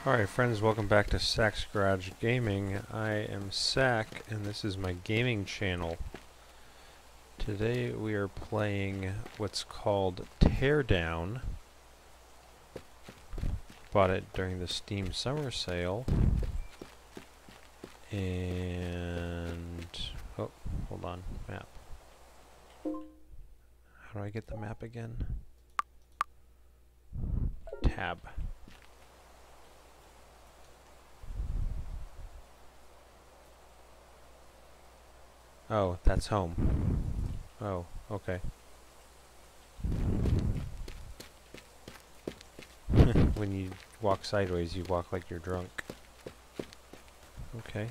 Alright friends, welcome back to Sack's Garage Gaming. I am Sack and this is my gaming channel. Today we are playing what's called Teardown. Bought it during the Steam Summer Sale. And... oh, hold on. Map. How do I get the map again? Tab. Oh, that's home. Oh, okay. When you walk sideways, you walk like you're drunk. Okay.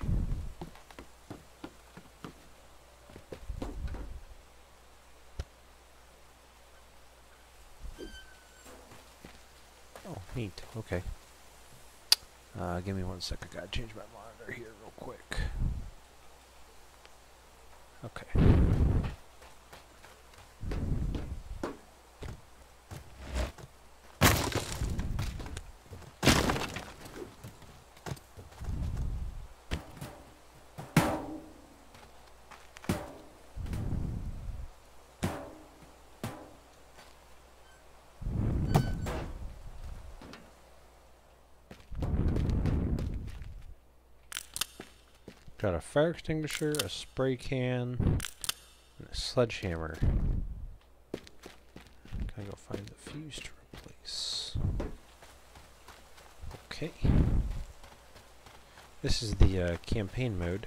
Oh, neat. Okay. Give me 1 sec. I gotta change my monitor here real quick. Okay. Got a fire extinguisher, a spray can, and a sledgehammer. Gotta go find the fuse to replace. Okay. This is the campaign mode.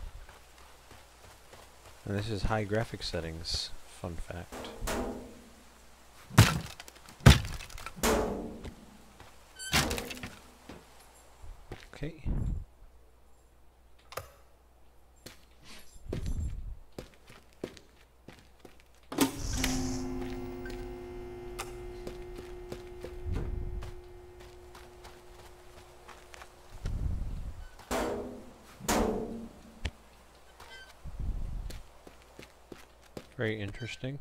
And this is high graphic settings. Fun fact. Okay. Very interesting.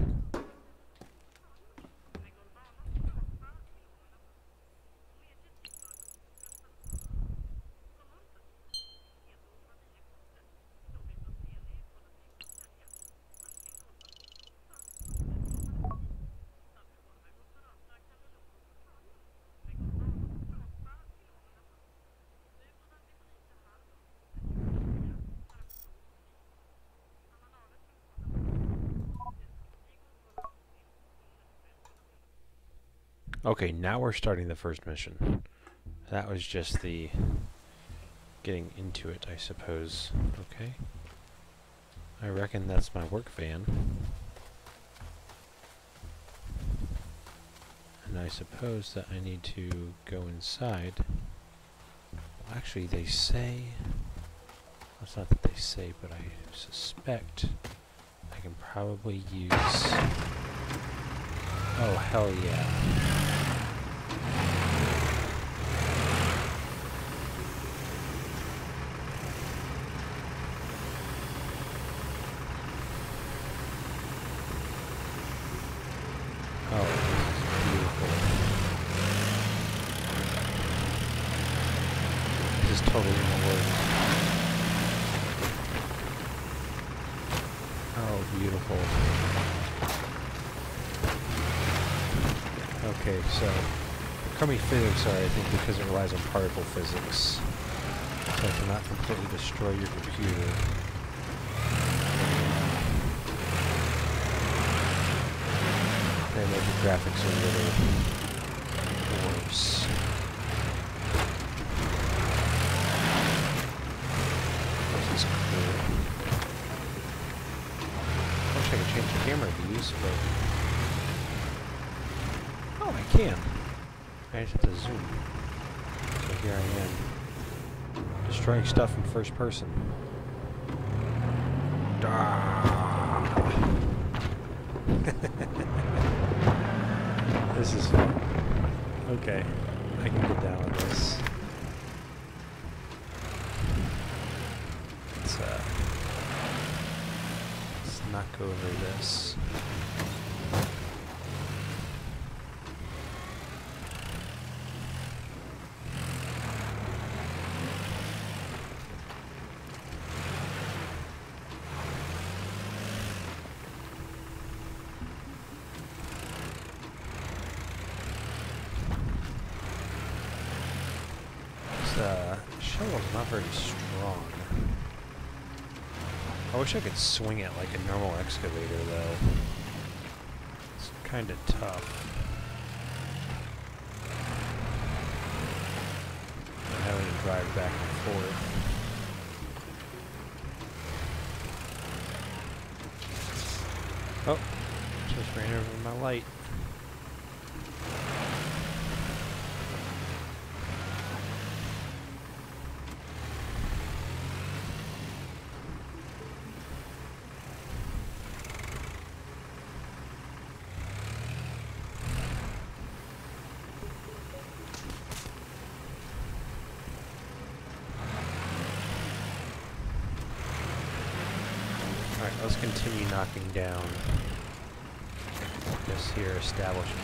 Okay, now we're starting the first mission. That was just the getting into it, I suppose. Okay. I reckon that's my work van. And I suppose that I need to go inside. Well, actually, they say... well, it's not that they say, but I suspect I can probably use... oh, hell yeah. Oh, this is beautiful. This is totally gonna work. Oh, beautiful. Okay, so crummy physics are, I think, because it relies on particle physics. So I cannot completely destroy your computer. They make the graphics a little worse. This is cool. I wish I could change the camera views, but... oh, I can. I just have to zoom. So here I am. Destroying stuff in first person. This is fun. Okay, I can get down with this. Let's knock over this. Not very strong. I wish I could swing it like a normal excavator, though. It's kind of tough. I'm having to drive back and forth. Oh, just ran over my light. Alright, let's continue knocking down this here establishment.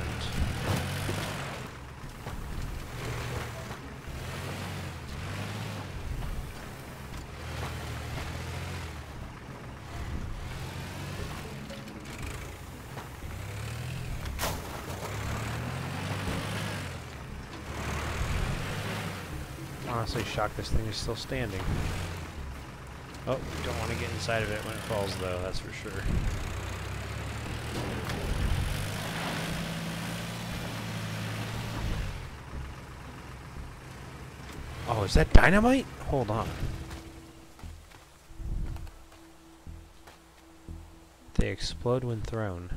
Honestly shocked this thing is still standing. Oh, don't want to get inside of it when it falls, though, that's for sure. Oh, is that dynamite? Hold on. They explode when thrown.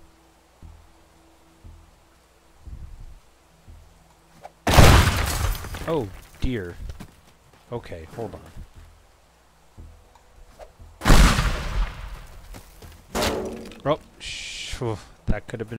Oh, dear. Okay, hold on. Oh, that could have been